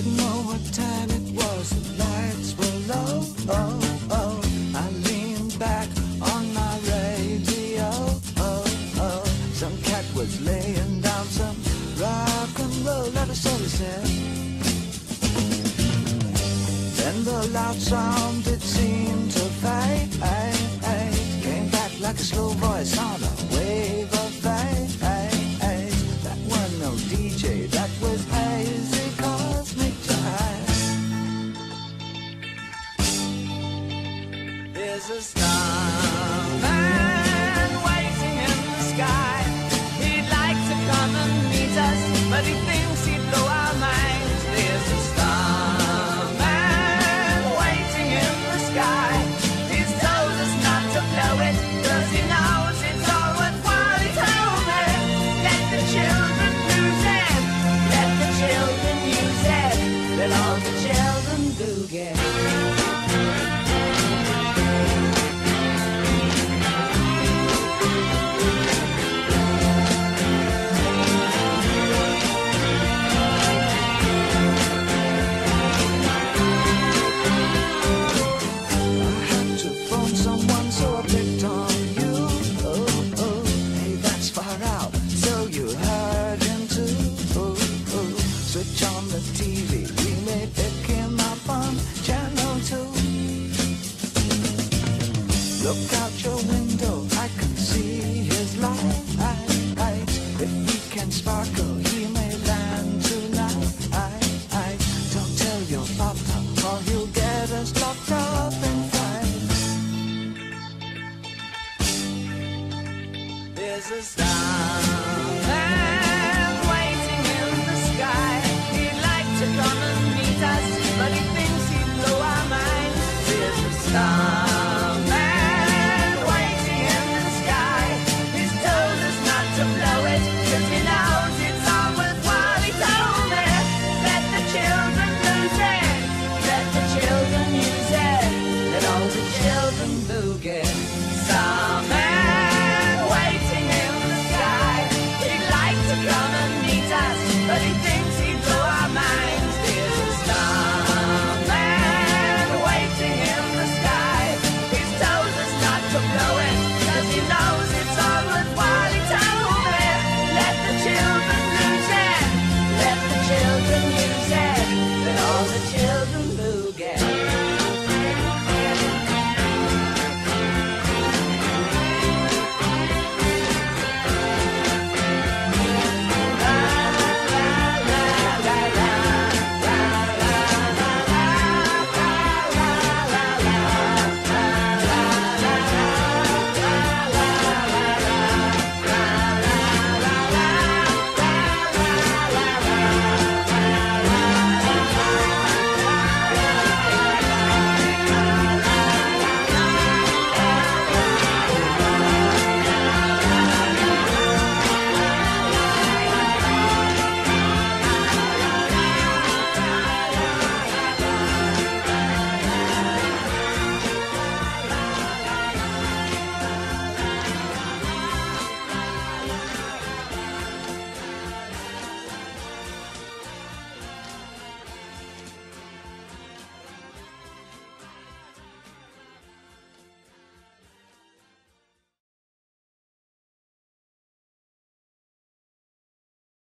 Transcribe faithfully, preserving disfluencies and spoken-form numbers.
Didn't know what time it was, the lights were low. Oh, oh. I leaned back on my radio. Oh, oh. Some cat was laying down some rock and roll, that is all he said. Then the loud sound, it seemed to fade. Came back like a slow voice on a wave of fade. That wasn't no D J, that was hazy cosmic jive. There's a starman waiting in the sky. He'd like to come and meet us, but he thinks he'd blow our minds. There's a starman waiting in the sky. He's told us not to blow it, cause he knows it's all worthwhile. He told me, let the children lose it, let the children use it, let all the children boogie. Look out your window, I can see his light. If he can sparkle, he may land tonight. Don't tell your papa, or he'll get us locked up in fight. There's a star.